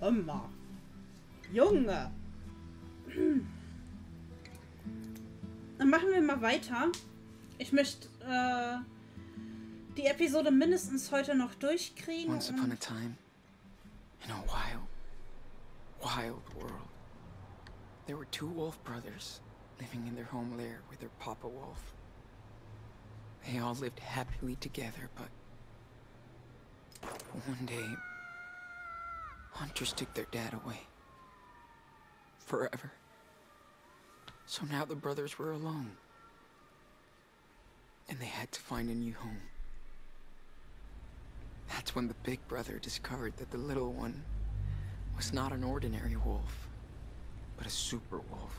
Immer. Junge. Dann machen wir mal weiter. Ich möchte die Episode mindestens heute noch durchkriegen. Once upon a time, in a wild world, there were two wolf brothers living in their home lair with their papa wolf. They all lived happily together, but one day, hunters took their dad away. Forever. So now the brothers were alone. And they had to find a new home. That's when the big brother discovered that the little one was not an ordinary wolf, but a super wolf.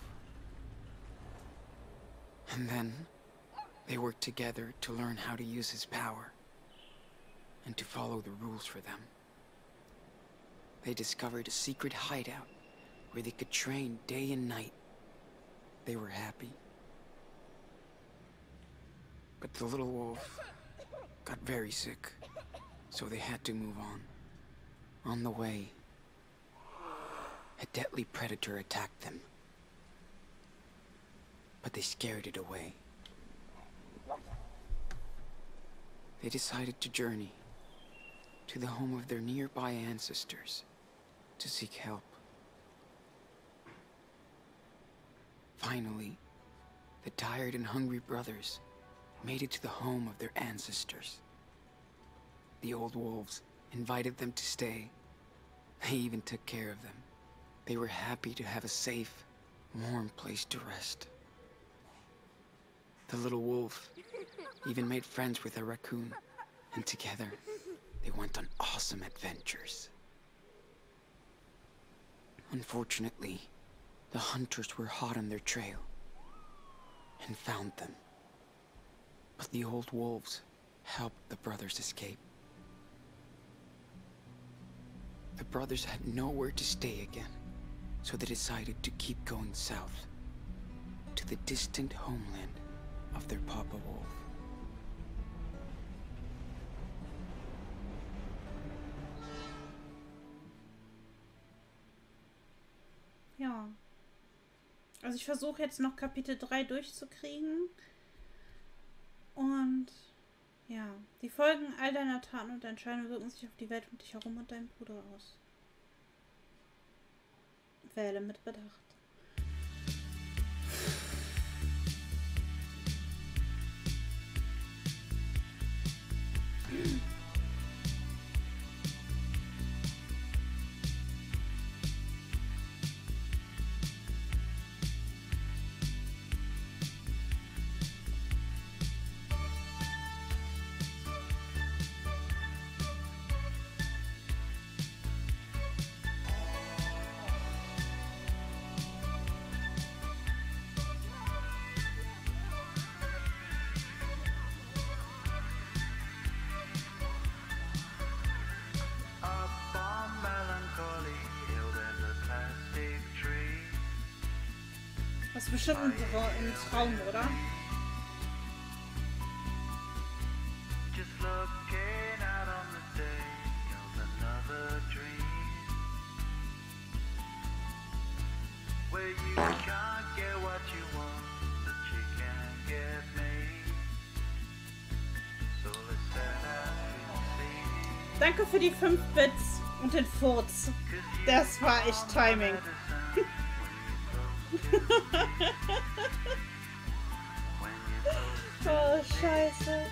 And then they worked together to learn how to use his power and to follow the rules for them. They discovered a secret hideout where they could train day and night. They were happy. But the little wolf got very sick, so they had to move on. On the way, a deadly predator attacked them. But they scared it away. They decided to journey to the home of their nearby ancestors to seek help. Finally, the tired and hungry brothers made it to the home of their ancestors. The old wolves invited them to stay. They even took care of them. They were happy to have a safe, warm place to rest. The little wolf even made friends with a raccoon, and together they went on awesome adventures. Unfortunately, the hunters were hot on their trail and found them. But the old wolves helped the brothers escape. The brothers had nowhere to stay again, so they decided to keep going south to the distant homeland of their Papa Wolf. Ja. Also ich versuche jetzt noch Kapitel 3 durchzukriegen. Und ja, die Folgen all deiner Taten und Entscheidungen wirken sich auf die Welt um dich herum und deinen Bruder aus. Wähle mit Bedacht. Das ist bestimmt ein Traum, oder? Danke für die 5 Bits und den Furz. Das war echt Timing. Oh, Scheiße.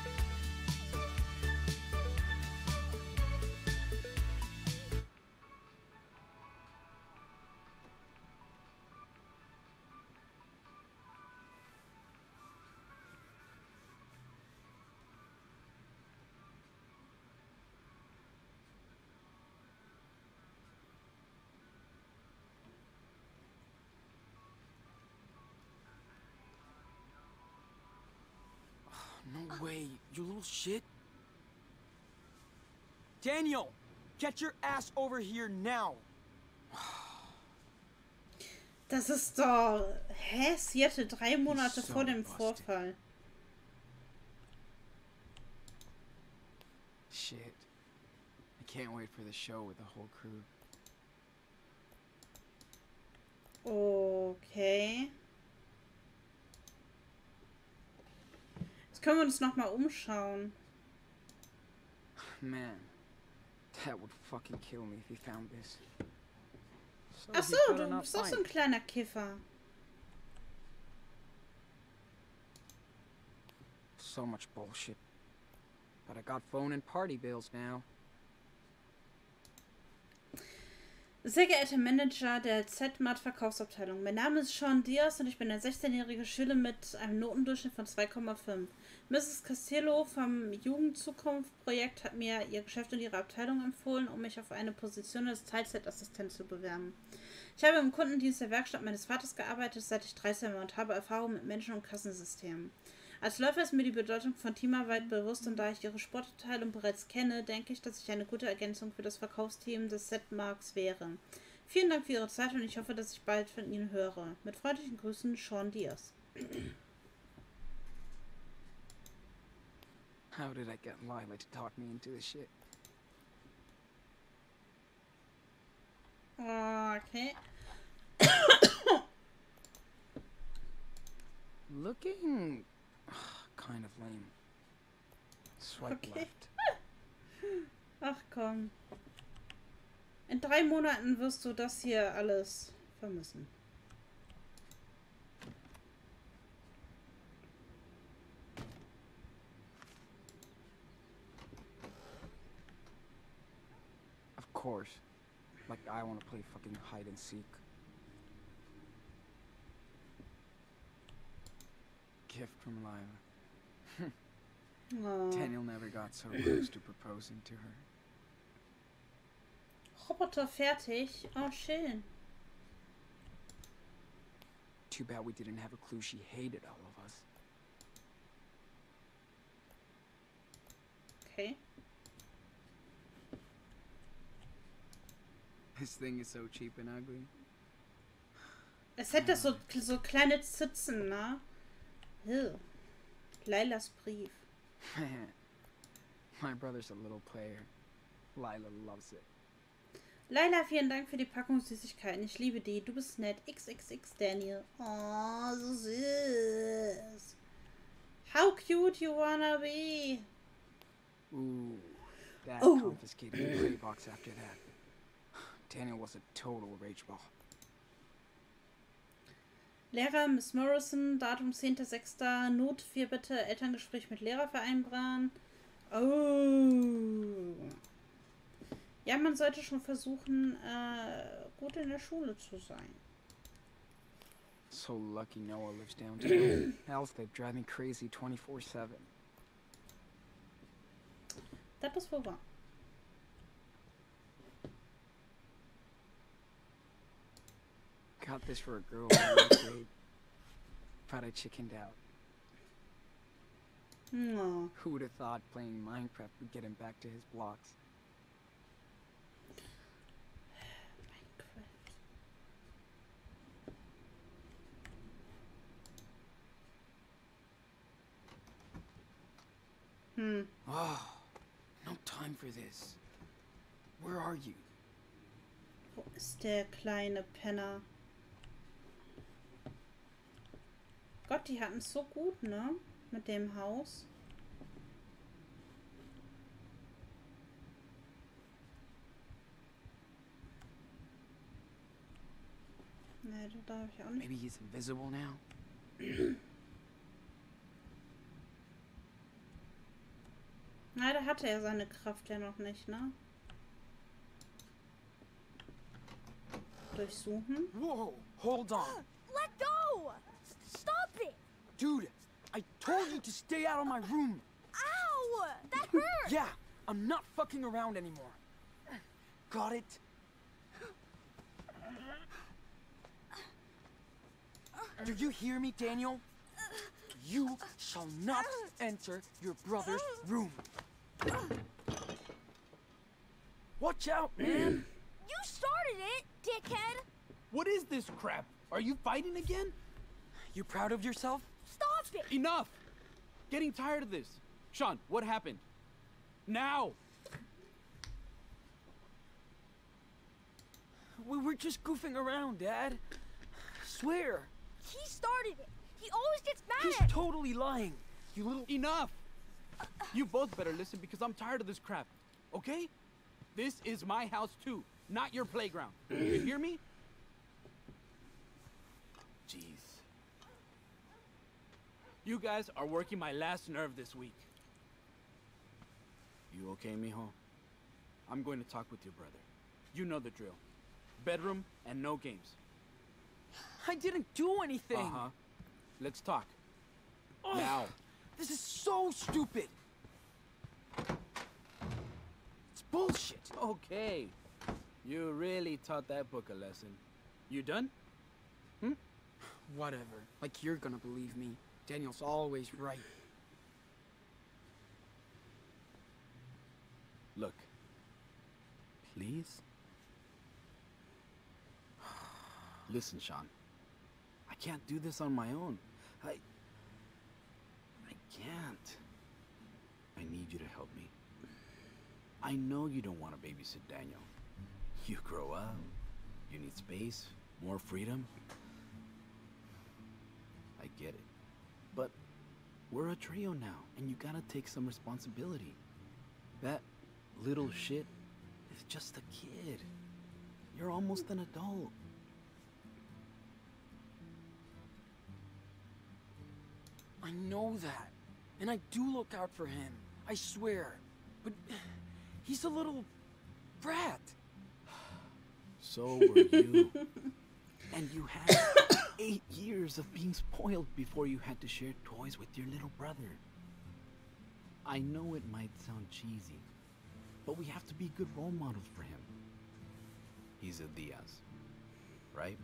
No way, you little shit. Daniel, get your ass over here now. Das ist doch... Hä? Sie hatte 3 Monate vor dem Vorfall. Shit. I can't wait for the show with the whole crew. Okay. Jetzt können wir uns nochmal umschauen. Man, that would fucking kill me if he found this. Ach so, du bist auch so ein kleiner Kiffer. So much bullshit. But I got phone and party bills now. Sehr geehrter Manager der Z-Mart-Verkaufsabteilung, mein Name ist Sean Diaz und ich bin ein 16-jähriger Schüler mit einem Notendurchschnitt von 2,5. Mrs. Castillo vom Jugendzukunft-Projekt hat mir ihr Geschäft und ihre Abteilung empfohlen, um mich auf eine Position als Teilzeitassistent zu bewerben. Ich habe im Kundendienst der Werkstatt meines Vaters gearbeitet, seit ich 13 war und habe Erfahrung mit Menschen- und Kassensystemen. Als Läufer ist mir die Bedeutung von Teamarbeit bewusst und da ich ihre Sportabteilung bereits kenne, denke ich, dass ich eine gute Ergänzung für das Verkaufsteam des Z-Marks wäre. Vielen Dank für Ihre Zeit und ich hoffe, dass ich bald von Ihnen höre. Mit freundlichen Grüßen, Sean Diaz. How did I get Lila to talk me into this shit? Okay. Looking kind of lame. Swipe Okay. left. Ach komm. In 3 Monaten wirst du das hier alles vermissen. Of course. Like I want to play fucking hide and seek. Gift from Lila. Oh. Daniel never got so close to proposing to her. Roboter fertig. Oh, schön. Too bad we didn't have a clue she hated all of us. Okay. This thing is so cheap and ugly. Es hätte so kleine Zitzen, ne? Ew. Lailas Brief. My brother's a little player. Lila loves it. Laila, vielen Dank für die Packung Süßigkeiten. Ich liebe die. Du bist nett. XXX Daniel. Oh, so süß. How cute you wanna be. Ooh, Dad Oh. confiscated the play box after that. Daniel was a total rage ball. Lehrer, Miss Morrison, Datum 10.06. Not 4 bitte, Elterngespräch mit Lehrer vereinbaren. Oh. Ja, man sollte schon versuchen, gut in der Schule zu sein. So lucky Noah lives downtown. Else they'd drive me crazy 24/7. Das ist wohl wahr. Got this for a girl in 8th grade, but I chickened out. Oh. Who would have thought playing Minecraft would get him back to his blocks? Oh, no time for this. Where are you? Wo ist der kleine Penner? Gott, die hatten es so gut, ne? Mit dem Haus. Ne, da darf ich auch nicht. Maybe he's invisible now? Na, da hatte er seine Kraft ja noch nicht, ne? Durchsuchen. Whoa, hold on. Let go! Stop it! Dude, I told you to stay out of my room. Ow! That hurt! Yeah, I'm not fucking around anymore. Got it? Do you hear me, Daniel? You shall not enter your brother's room. Watch out, man! You started it, dickhead! What is this crap? Are you fighting again? You proud of yourself? Stop it! Enough! Getting tired of this. Sean, what happened? Now! We were just goofing around, Dad. swear. He started it. He always gets mad He's at me. totally lying. You little... Enough! You both better listen because I'm tired of this crap, okay? This is my house too, not your playground. You hear me? Jeez. You guys are working my last nerve this week. You okay, mijo? I'm going to talk with your brother. You know the drill. Bedroom and no games. I didn't do anything. Uh-huh. Let's talk. Ugh, Now. This is so stupid. It's bullshit. Okay. You really taught that book a lesson. You done? Whatever. Like you're gonna believe me. Daniel's always right. Look. Please? Listen, Sean. I can't do this on my own. I can't. I need you to help me. I know you don't want to babysit Daniel. You grow up. You need space, more freedom. I get it. But we're a trio now, and you gotta take some responsibility. That little shit is just a kid. You're almost an adult. I know that. And I do look out for him. I swear. But he's a little brat. So were you. And you had 8 years of being spoiled before you had to share toys with your little brother. I know it might sound cheesy, but we have to be good role models for him. He's a Diaz, right?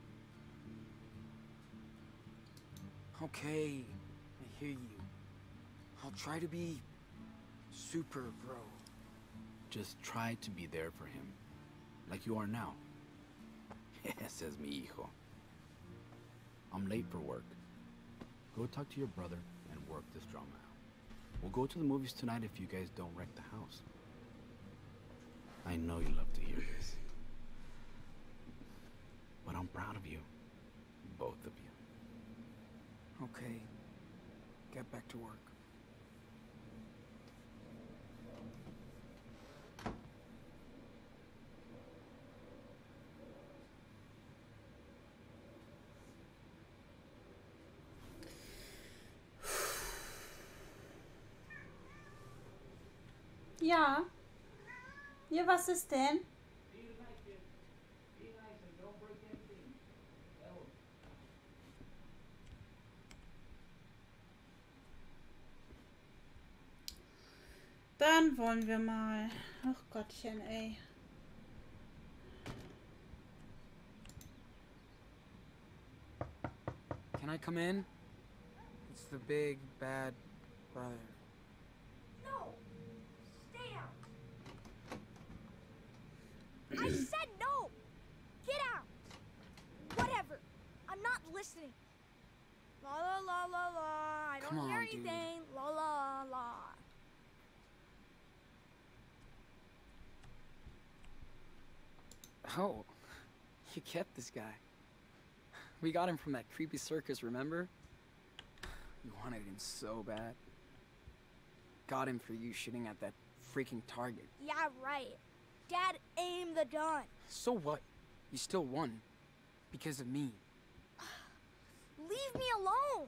Okay. I hear you. I'll try to be super bro. Just try to be there for him, like you are now. Says mi hijo. I'm late for work. Go talk to your brother and work this drama out. We'll go to the movies tonight if you guys don't wreck the house. I know you love to hear this. But I'm proud of you. Both of you. Okay. Get back to work. Ja. Ja, was ist denn? Dann wollen wir mal. Ach Gottchen, ey. Can I come in? It's the big, bad brother. No! Stay out! I said no! Get out! Whatever. I'm not listening. La la la la la. I Come don't hear on, dude. anything. La la la. Oh, you kept this guy. We got him from that creepy circus, remember? You wanted him so bad. Got him for you shooting at that freaking target. Yeah, right. Dad aimed the gun. So what? You still won. Because of me. Leave me alone.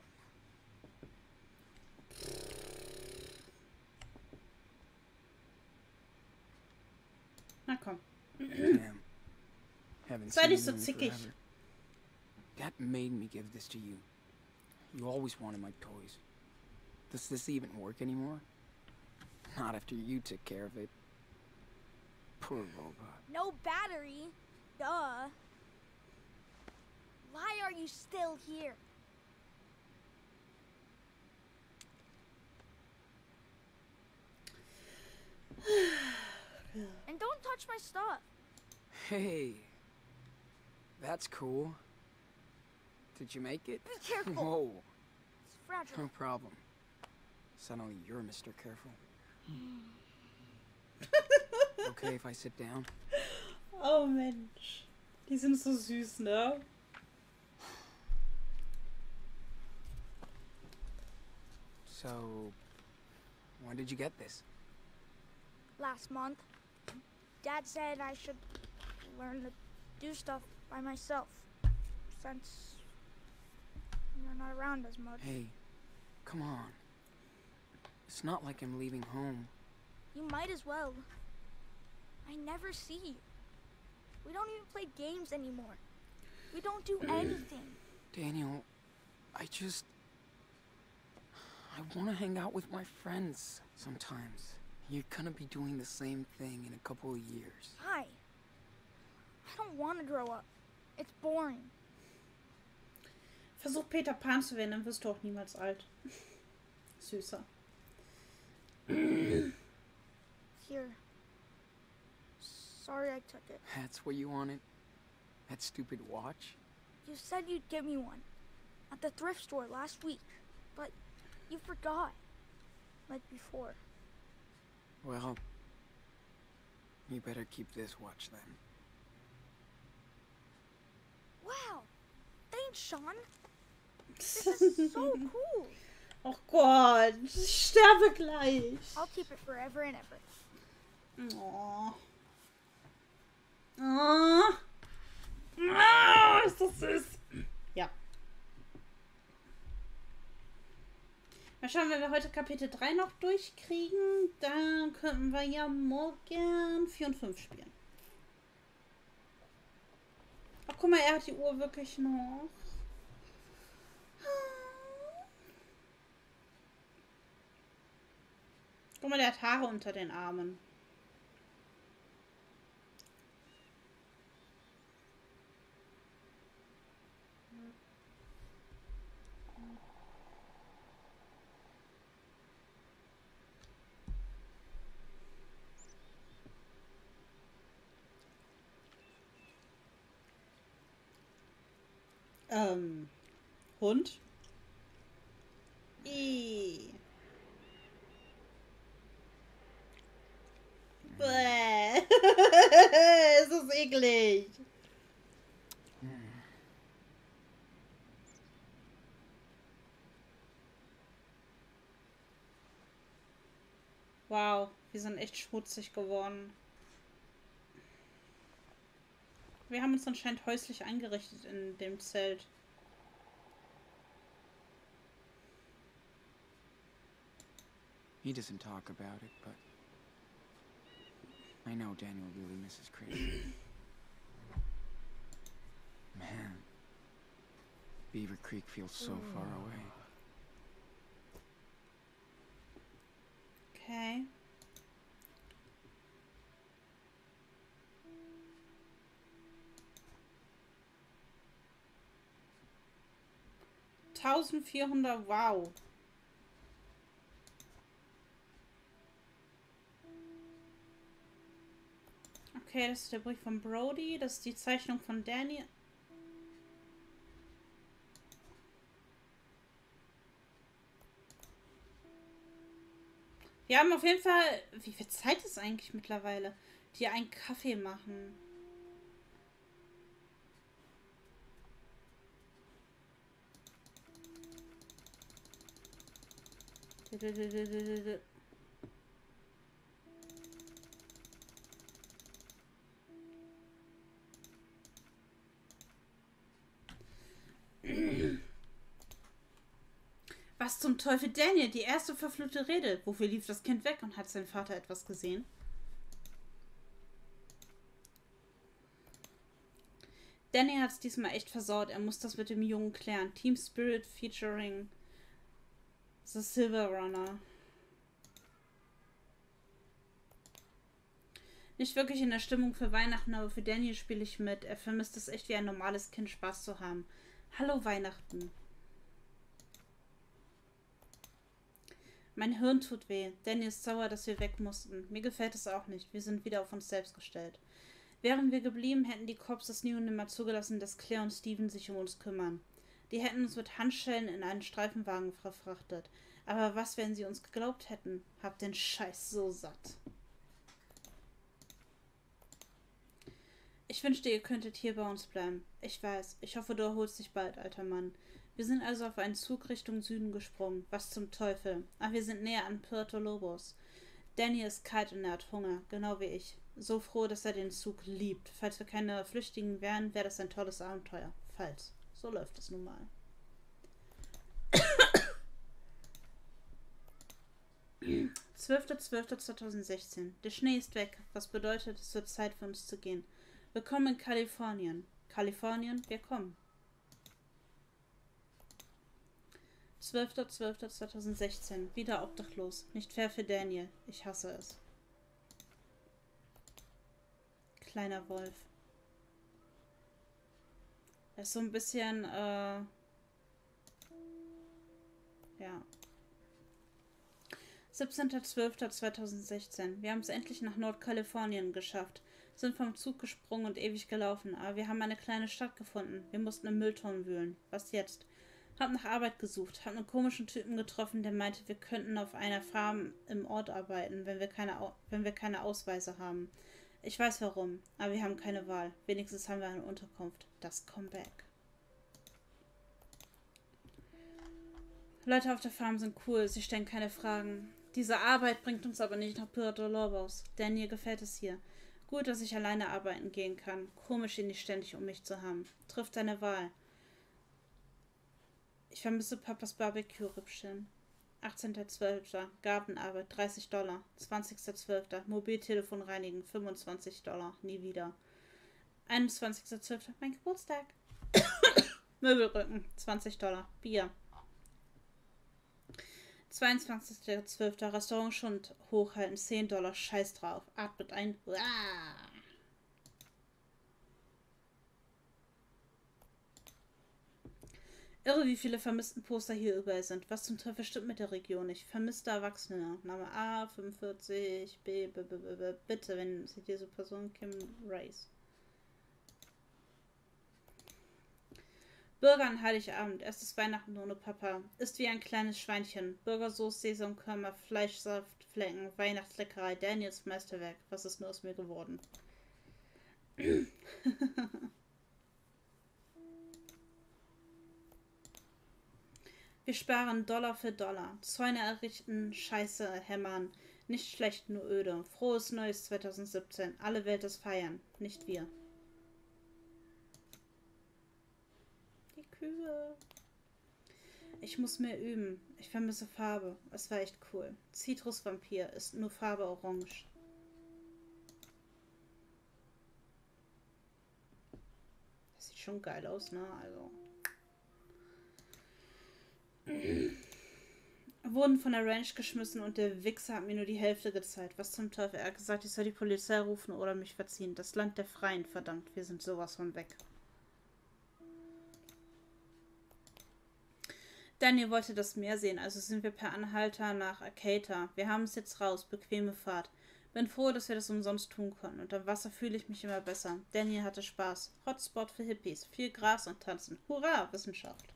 Na komm. Damn. Haven't Sei seen nicht so you in zickig. forever. That made me give this to you. You always wanted my toys. Does this even work anymore? Not after you took care of it. Poor robot. No battery. Duh. Why are you still here? And don't touch my stuff. Hey. That's cool. Did you make it? Be careful. Whoa. It's fragile. No problem. Suddenly you're Mr. Careful. Okay if I sit down? Oh Mensch. Die sind so süß, ne? So, when did you get this? Last month, Dad said I should learn to do stuff by myself, since you're not around as much. Hey, come on. It's not like I'm leaving home. You might as well. I never see you. We don't even play games anymore. We don't do anything. Daniel, I want to hang out with my friends sometimes. You're gonna be doing the same thing in a couple of years. Hi. I don't want to grow up. It's boring. Versuch Peter Pan zu werden, dann wirst du auch niemals alt. Süßer. Here. Sorry I took it. That's what you wanted? That stupid watch? You said you'd give me one at the thrift store last week, but you forgot. Like before. Well, you better keep this watch then. Wow! Thanks, Sean. This is so cool. Oh Gott, ich sterbe gleich. I'll keep it forever and ever. Oh. Oh. Oh, ist das süß. Ja. Mal schauen, wenn wir heute Kapitel 3 noch durchkriegen, dann könnten wir ja morgen 4 und 5 spielen. Ach, guck mal, er hat die Uhr wirklich noch. Guck mal, der hat Haare unter den Armen. Hund? Bäh. Es ist eklig. Wow, wir sind echt schmutzig geworden. Wir haben uns anscheinend häuslich eingerichtet in dem Zelt. He doesn't talk about it, but I know Daniel really misses Crazy. Man, Beaver Creek feels so far away. Okay. $1400, wow. Okay, das ist der Brief von Brody. Das ist die Zeichnung von Danny. Wir haben auf jeden Fall... Wie viel Zeit ist eigentlich mittlerweile? Die einen Kaffee machen. Was zum Teufel, Daniel? Die erste verfluchte Rede. Wofür lief das Kind weg und hat sein Vater etwas gesehen? Danny hat es diesmal echt versaut. Er muss das mit dem Jungen klären. Team Spirit featuring The Silver Runner. Nicht wirklich in der Stimmung für Weihnachten, aber für Daniel spiele ich mit. Er vermisst es echt wie ein normales Kind, Spaß zu haben. Hallo Weihnachten. Mein Hirn tut weh. Danny ist sauer, dass wir weg mussten. Mir gefällt es auch nicht. Wir sind wieder auf uns selbst gestellt. Wären wir geblieben, hätten die Cops es nie und nimmer zugelassen, dass Claire und Steven sich um uns kümmern. Die hätten uns mit Handschellen in einen Streifenwagen verfrachtet. Aber was, wenn sie uns geglaubt hätten? Hab den Scheiß so satt. Ich wünschte, ihr könntet hier bei uns bleiben. Ich weiß. Ich hoffe, du erholst dich bald, alter Mann. Wir sind also auf einen Zug Richtung Süden gesprungen. Was zum Teufel? Ach, wir sind näher an Puerto Lobos. Danny ist kalt und er hat Hunger, genau wie ich. So froh, dass er den Zug liebt. Falls wir keine Flüchtigen wären, wäre das ein tolles Abenteuer. Falls. So läuft es nun mal. 12.12.2016. Der Schnee ist weg, was bedeutet, es wird Zeit für uns zu gehen. Willkommen in Kalifornien. Kalifornien, wir kommen. 12.12.2016. Wieder obdachlos. Nicht fair für Daniel. Ich hasse es. Kleiner Wolf. Er ist so ein bisschen, ja. 17.12.2016. Wir haben es endlich nach Nordkalifornien geschafft. Sind vom Zug gesprungen und ewig gelaufen, aber wir haben eine kleine Stadt gefunden. Wir mussten im Müllton wühlen. Was jetzt? Hab nach Arbeit gesucht, hab einen komischen Typen getroffen, der meinte, wir könnten auf einer Farm im Ort arbeiten, wenn wir keine Ausweise haben. Ich weiß warum, aber wir haben keine Wahl. Wenigstens haben wir eine Unterkunft. Das Comeback. Leute auf der Farm sind cool, sie stellen keine Fragen. Diese Arbeit bringt uns aber nicht nach Puerto Lobos. Daniel gefällt es hier. Gut, dass ich alleine arbeiten gehen kann. Komisch, ihn nicht ständig um mich zu haben. Trifft deine Wahl. Ich vermisse Papas Barbecue-Rippchen. 18.12. Gartenarbeit, $30. 20.12. Mobiltelefon reinigen, $25. Nie wieder. 21.12. Mein Geburtstag. Möbelrücken, $20. Bier. 22.12. Restaurant Schund hochhalten, $10. Scheiß drauf. Atmet ein. Uah. Irre, wie viele vermissten Poster hier überall sind. Was zum Teufel stimmt mit der Region nicht? Vermisste Erwachsene. Name A, 45, B, bitte, wenn sie diese Person Kim Race. Burger an Heiligabend. Erstes Weihnachten ohne Papa. Ist wie ein kleines Schweinchen. Burgersoße, Sesamkörner, Fleischsaft, Flecken, Weihnachtsleckerei. Daniels Meisterwerk. Was ist nur aus mir geworden? Wir sparen Dollar für Dollar. Zäune errichten, Scheiße hämmern. Nicht schlecht, nur öde. Frohes Neues 2017. Alle Welt es feiern. Nicht wir. Die Kühe. Ich muss mehr üben. Ich vermisse Farbe. Es war echt cool. Zitrusvampir ist nur Farbe orange. Das sieht schon geil aus, ne? Also. Wurden von der Ranch geschmissen und der Wichser hat mir nur die Hälfte gezeigt. Was zum Teufel? Er hat gesagt, ich soll die Polizei rufen oder mich verziehen. Das Land der Freien, verdammt. Wir sind sowas von weg. Daniel wollte das Meer sehen, also sind wir per Anhalter nach Arcata. Wir haben es jetzt raus. Bequeme Fahrt. Bin froh, dass wir das umsonst tun konnten. Unter Wasser fühle ich mich immer besser. Daniel hatte Spaß. Hotspot für Hippies. Viel Gras und Tanzen. Hurra, Wissenschaft.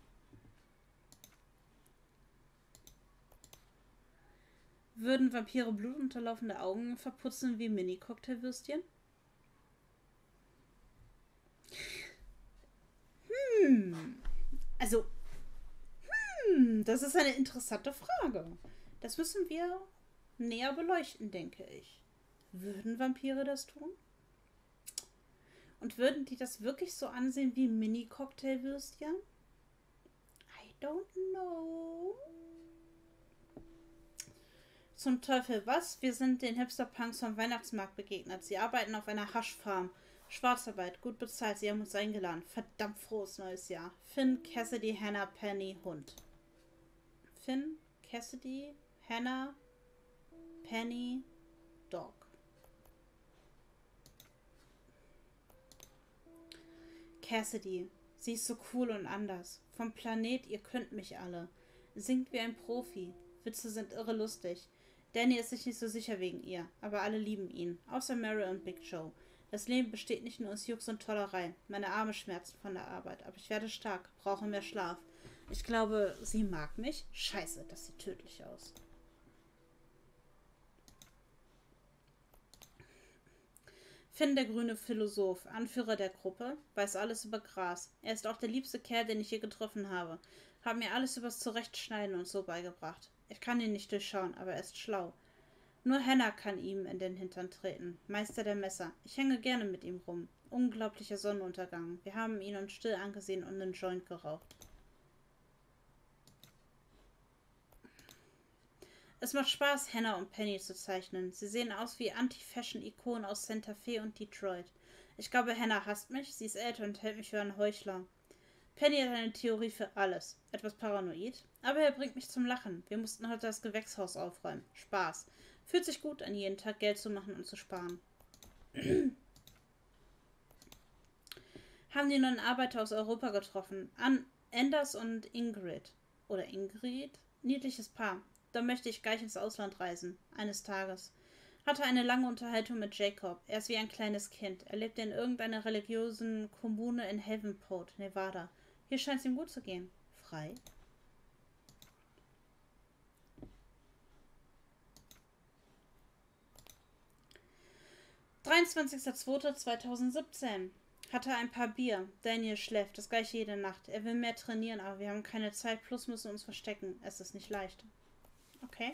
Würden Vampire blutunterlaufende Augen verputzen wie Mini-Cocktailwürstchen? Also, das ist eine interessante Frage. Das müssen wir näher beleuchten, denke ich. Würden Vampire das tun? Und würden die das wirklich so ansehen wie Mini-Cocktailwürstchen? I don't know. Zum Teufel, was? Wir sind den Hipster-Punks vom Weihnachtsmarkt begegnet. Sie arbeiten auf einer Haschfarm. Schwarzarbeit, gut bezahlt. Sie haben uns eingeladen. Verdammt frohes neues Jahr. Finn, Cassidy, Hannah, Penny, Hund. Finn, Cassidy, Hannah, Penny, Dog. Cassidy. Sie ist so cool und anders. Vom Planet, ihr könnt mich alle. Singt wie ein Profi. Witze sind irre lustig. Danny ist sich nicht so sicher wegen ihr, aber alle lieben ihn. Außer Mary und Big Joe. Das Leben besteht nicht nur aus Jux und Tollerei. Meine Arme schmerzen von der Arbeit, aber ich werde stark, brauche mehr Schlaf. Ich glaube, sie mag mich. Scheiße, das sieht tödlich aus. Finn, der grüne Philosoph, Anführer der Gruppe, weiß alles über Gras. Er ist auch der liebste Kerl, den ich je getroffen habe. Hat mir alles übers Zurechtschneiden und so beigebracht. Ich kann ihn nicht durchschauen, aber er ist schlau. Nur Henna kann ihm in den Hintern treten. Meister der Messer. Ich hänge gerne mit ihm rum. Unglaublicher Sonnenuntergang. Wir haben ihn uns still angesehen und einen Joint geraucht. Es macht Spaß, Hannah und Penny zu zeichnen. Sie sehen aus wie Anti-Fashion-Ikonen aus Santa Fe und Detroit. Ich glaube, Hannah hasst mich. Sie ist älter und hält mich für einen Heuchler. Penny hat eine Theorie für alles. Etwas paranoid, aber er bringt mich zum Lachen. Wir mussten heute das Gewächshaus aufräumen. Spaß. Fühlt sich gut an, jeden Tag Geld zu machen und zu sparen. Haben die neuen Arbeiter aus Europa getroffen. Anders und Ingrid. Oder Ingrid? Niedliches Paar. Da möchte ich gleich ins Ausland reisen. Eines Tages. Hatte eine lange Unterhaltung mit Jacob. Er ist wie ein kleines Kind. Er lebt in irgendeiner religiösen Kommune in Havenport, Nevada. Hier scheint es ihm gut zu gehen. Frei. (23.02.2017) Hatte ein paar Bier. Daniel schläft. Das gleiche jede Nacht. Er will mehr trainieren, aber wir haben keine Zeit. Plus müssen uns verstecken. Es ist nicht leicht. Okay.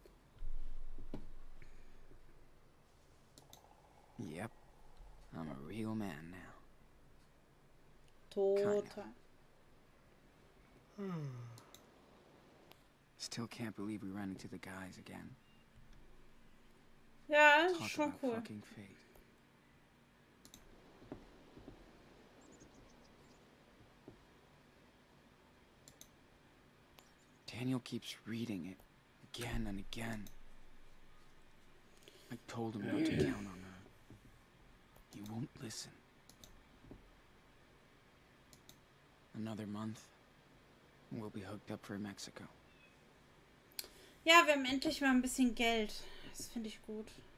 Yep. I'm a real man now. Total. Still can't believe we ran into the guys again. Ja, Talk schon about cool. fucking fate. Daniel keeps reading it again and again. I told him not to count on her. He won't listen. Another month, and we'll be hooked up for Mexico. Ja, wir haben endlich mal ein bisschen Geld. Das finde ich gut.